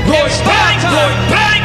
Royce bang, Royce bang.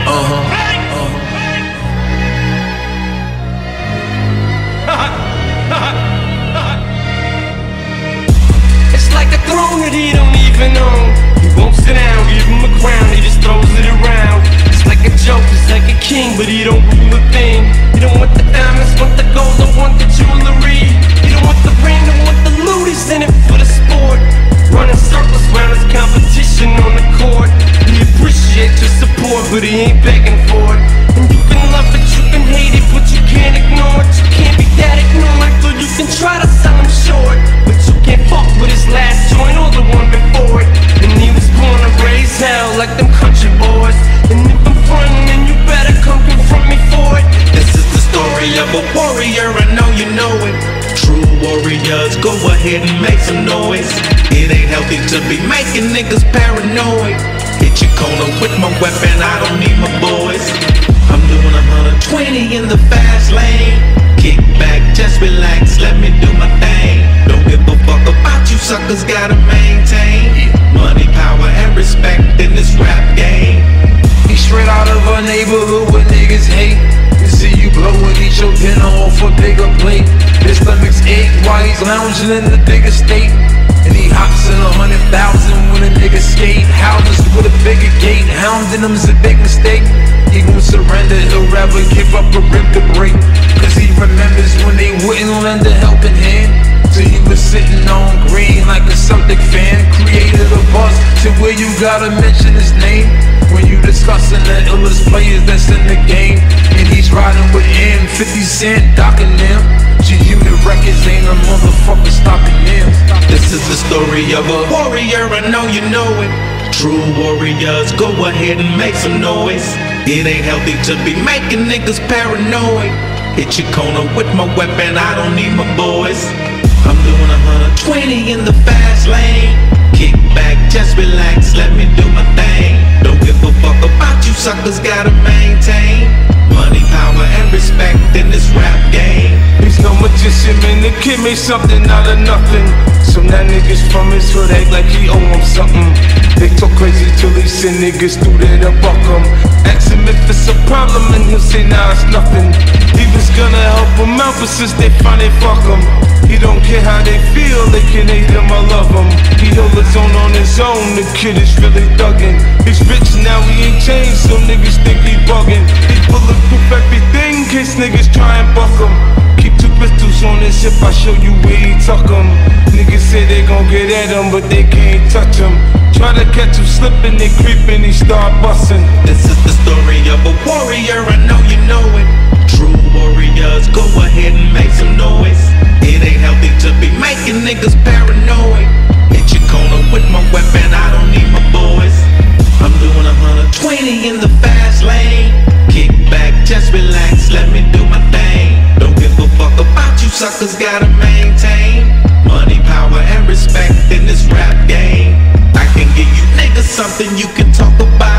It's like a throne that he don't even own. He won't sit down, give him a crown, he just throws it around. It's like a joke, he's like a king, but he don't rule a thing. He don't want the diamonds, want the gold, don't want the jewelry. He don't want the ring, don't want the loot, he's in it for the sport. Running circles round his competition on the court. He appreciates your support, but he ain't begging for it. And you can love it, you can hate it, but you can't ignore it. You can't be that ignorant, or you can try to sell him short. But you can't fuck with his last joint or the one before it. And he was born to raise hell like them country boys. And if I'm frontin', then you better come confront me for it. This is the story of a warrior, I know you know it. True warriors, go ahead and make some noise. It ain't healthy to be making niggas paranoid. Hit your corner with my weapon, I don't need my boys. I'm doing 120 in the fast lane. Kick back, just relax, let me do my thing. Don't give a fuck about you suckers, gotta maintain money, power, and respect in this rap game. He straight out of a neighborhood where niggas hate. You see you blow and eat your dinner off a bigger plate. His stomach's ache while he's lounging in the bigger state. And he hops in 100,000 when a nigga skate. Houses with a bigger gate, hounding him's a big mistake. He won't surrender, he'll rather give up a rib to break. Cause he remembers when they wouldn't lend a helping hand. So he was sitting on green like a Celtic fan. Created a buzz to where you gotta mention his name when you discussing the illest players that's in the game. And he's riding with him, 50 Cent docking them. G-Unit records ain't a motherfucker stopping them. This is the story of a warrior, I know you know it. True warriors, go ahead and make some noise. It ain't healthy to be making niggas paranoid. Hit your corner with my weapon, I don't need my boys. I'm doing 120 in the fast lane. Kick back, just relax, let me do my thing. Don't give a fuck about you suckers, gotta maintain money, power, and respect in this rap game. He's no magician, man, the kid made something out of nothing. So now niggas from his hood act like he owe him something. They talk crazy till he send niggas through there to buck him. Ask him if it's a problem and he'll say nah, it's nothing. He was gonna help him out, but since they finally fuck him, he don't care how they feel, they can hate him or love him. He hold his own on his own, the kid is really thuggin'. He's rich now, he ain't changed, so niggas think he buggin'. He bulletproof everything in case niggas try and buck him. Keep 2 pistols on his hip, I show you where he tuck him. Niggas say they gon' get at him, but they can't touch him. Try to catch him slippin', they creepin', he start bustin'. This is the story of a warrior, I know you know it. True warriors, go ahead and make some noise. It ain't healthy to be making niggas paranoid. Hit your corner with my weapon, I don't need my boys. I'm doing 120 in the fast lane. Kick back, just relax, let me do my thing. Don't give a fuck about you suckers, gotta maintain money, power, and respect in this rap game. I can give you niggas something you can talk about.